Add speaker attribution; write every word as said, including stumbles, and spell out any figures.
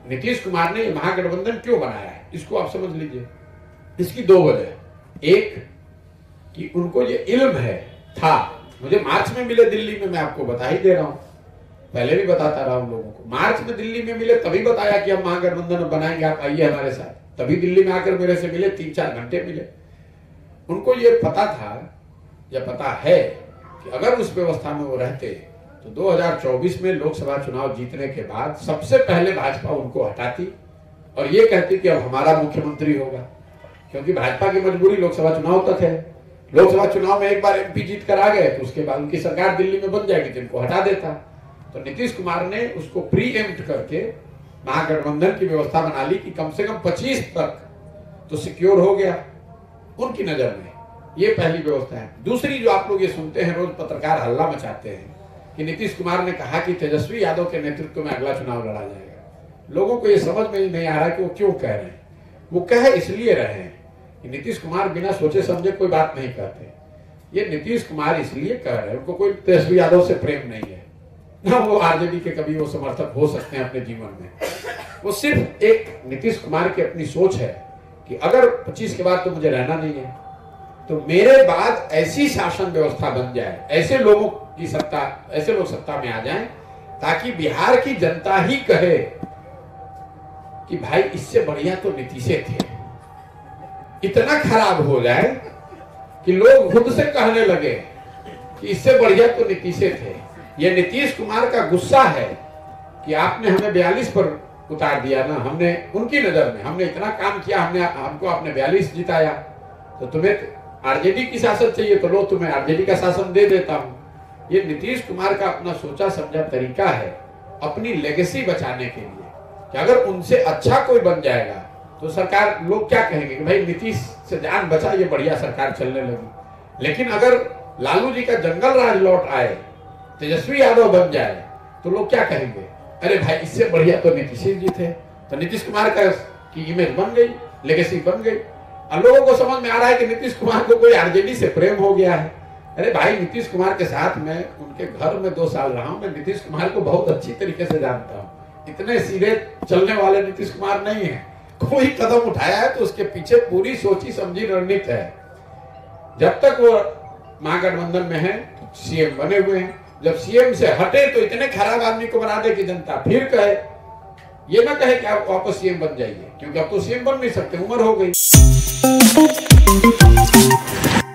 Speaker 1: नीतीश कुमार ने महागठबंधन क्यों बनाया है, इसको आप समझ लीजिए। इसकी दो वजह, एक कि उनको ये इल्म है था, मुझे मार्च में मिले दिल्ली में, मैं आपको बता ही दे रहा हूं, पहले भी बताता रहा हूं लोगों को, मार्च में दिल्ली में मिले तभी बताया कि हम महागठबंधन बनाएंगे, आप आइए हमारे साथ, तभी दिल्ली में आकर मेरे से मिले, तीन चार घंटे मिले। उनको ये पता था या पता है कि अगर उस व्यवस्था में वो रहते तो दो हज़ार चौबीस में लोकसभा चुनाव जीतने के बाद सबसे पहले भाजपा उनको हटाती और ये कहती कि अब हमारा मुख्यमंत्री होगा, क्योंकि भाजपा की मजबूरी लोकसभा चुनाव तक है। लोकसभा चुनाव में एक बार एमपी जीत कर आ गए तो उसके बाद उनकी सरकार दिल्ली में बन जाएगी तो इनको हटा देता। तो नीतीश कुमार ने उसको प्री एम्प्ट करके महागठबंधन की व्यवस्था बना ली कि कम से कम पच्चीस तक तो सिक्योर हो गया उनकी नजर में। ये पहली व्यवस्था है। दूसरी जो आप लोग ये सुनते हैं, रोज पत्रकार हल्ला मचाते हैं कि नीतीश कुमार ने कहा कि तेजस्वी यादव के नेतृत्व में अगला चुनाव लड़ा जाएगा। लोगों को ये समझ में ही नहीं आ रहा कि वो क्यों कह रहे हैं। वो कह इसलिए रहे हैं कि नीतीश कुमार बिना सोचे समझे कोई बात नहीं कहते। ये नीतीश कुमार इसलिए कह रहे हैं, उनको कोई तेजस्वी यादव से प्रेम नहीं है, ना वो आरजेडी के कभी वो समर्थक हो सकते हैं अपने जीवन में। वो सिर्फ एक नीतीश कुमार की अपनी सोच है कि अगर पच्चीस के बाद तो मुझे रहना नहीं है, तो मेरे बाद ऐसी शासन व्यवस्था बन जाए, ऐसे लोगों की सत्ता, ऐसे लोग सत्ता में आ जाएं ताकि बिहार की जनता ही कहे कि भाई इससे बढ़िया तो नीतीशे थे। इतना खराब हो जाए कि लोग खुद से कहने लगे कि इससे बढ़िया तो नीतीशे थे। ये नीतीश कुमार का गुस्सा है कि आपने हमें बयालीस पर उतार दिया ना, हमने उनकी नजर में हमने इतना काम किया, हमने हमको आपने बयालीस जिताया, तो तुम्हें आरजेडी की शासन चाहिए तो लो तुम्हें आरजेडी का शासन दे देता हूं। ये नीतीश कुमार का अपना सोचा समझा तरीका है अपनी लेगेसी बचाने के लिए कि अगर उनसे अच्छा कोई बन जाएगा तो सरकार, लोग क्या कहेंगे कि भाई नीतीश से जान बचा, ये बढ़िया सरकार चलने लगी। लेकिन अगर लालू जी का जंगल राज लौट आए, तेजस्वी यादव बन जाए, तो लोग क्या कहेंगे, अरे भाई इससे बढ़िया तो नीतीश जी थे। तो नीतीश कुमार का की इमेज बन गई, लेगेसी बन गई। और लोगों को समझ में आ रहा है कि नीतीश कुमार को कोई आरजेडी से प्रेम हो गया है। अरे भाई, नीतीश कुमार के साथ मैं उनके घर में दो साल रहा हूं, मैं नीतीश कुमार को बहुत अच्छी तरीके से जानता हूं। इतने सीधे चलने वाले नीतीश कुमार नहीं है। कोई कदम उठाया है तो उसके पीछे पूरी सोची समझी रणनीति है। जब तक वो महागठबंधन में है तो सीएम बने हुए हैं, जब सीएम से हटे तो इतने खराब आदमी को बना दे कि जनता फिर कहे, ये ना कहे कि आप वापस सीएम बन जाइए, क्योंकि अब तो सीएम बन नहीं सकते, उम्र हो गई।